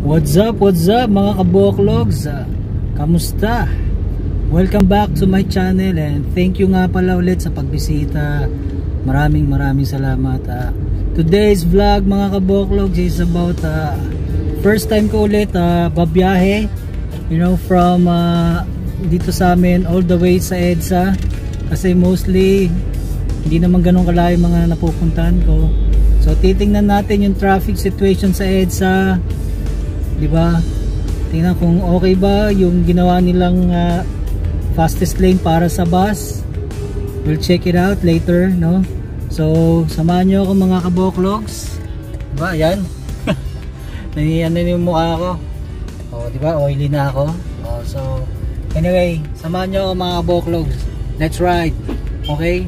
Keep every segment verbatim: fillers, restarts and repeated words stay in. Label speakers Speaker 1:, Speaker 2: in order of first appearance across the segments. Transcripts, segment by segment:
Speaker 1: What's up, what's up mga kaboklogs? Uh, kamusta? Welcome back to my channel and thank you nga pala ulit sa pagbisita. Maraming maraming salamat. Uh, today's vlog mga kaboklogs is about uh, first time ko ulit uh, babiyahe, you know, from uh, dito sa amin all the way sa EDSA, kasi mostly hindi naman ganun kalayo mga napupuntahan ko. So titingnan natin yung traffic situation sa EDSA, di ba? Tingnan kung okay ba yung ginawa nilang uh, fastest lane para sa bus. We'll check it out later, no? So samahan nyo ako mga kaboklogs, di ba? Yan. Naniyan na yung mukha ko. Oh, di ba? Oily na ako. Oh, so anyway, samahan nyo ako mga kaboklogs. Let's ride. Okay?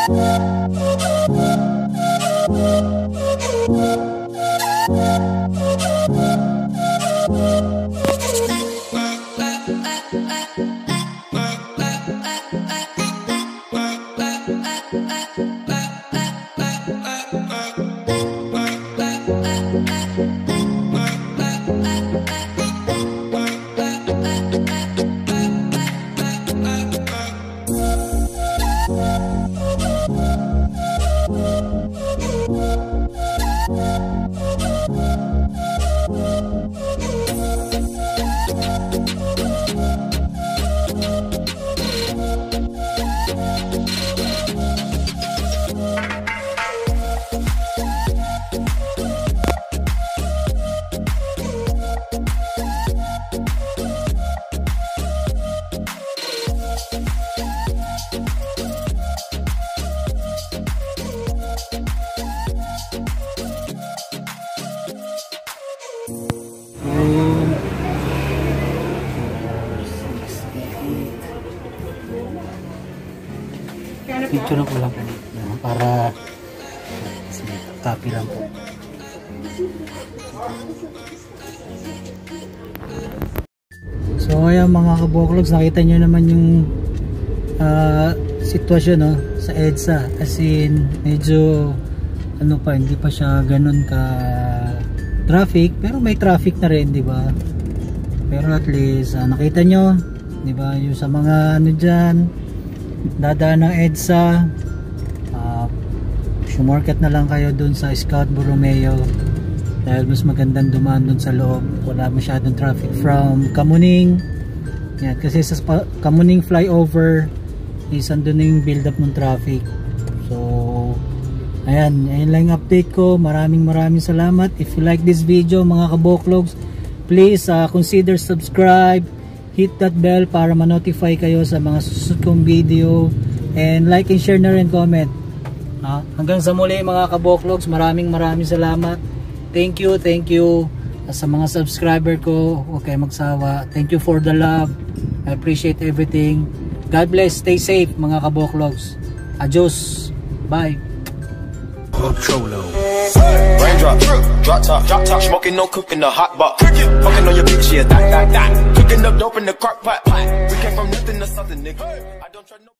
Speaker 1: Picture ko lang po para copy lang po. So ayan mga kaboklogs, nakita nyo naman yung uh, sitwasyon no, sa EDSA, as in medyo ano pa, hindi pa siya ganun ka traffic, pero may traffic na rin, di ba? Pero at least uh, nakita nyo, di ba, yung sa mga ano dyan dadaan ng EDSA, uh, sumorkat na lang kayo dun sa Scout Borromeo dahil mas magandang dumaan dun sa loob, wala masyadong traffic from Kamuning. Yan, kasi sa Kamuning flyover is andun na yung build up ng traffic. So ayan, ayan lang yung update ko. Maraming maraming salamat. If you like this video mga kaboklogs, please uh, consider subscribe, hit that bell para ma-notify kayo sa mga susunod kong video, and like and share na rin, comment. Uh, hanggang sa muli mga kaboklogs, maraming maraming salamat. Thank you, thank you uh, sa mga subscriber ko. Okay, magsawa. Thank you for the love. I appreciate everything. God bless, stay safe mga kaboklogs. Adios. Bye.
Speaker 2: Raindrop, drop top, drop top, smoking, no cooking, the hot box. Fucking on your bitch, yeah, that, that, that. Cooking up dope in the crock pot. We came from nothing to something, nigga. I don't try no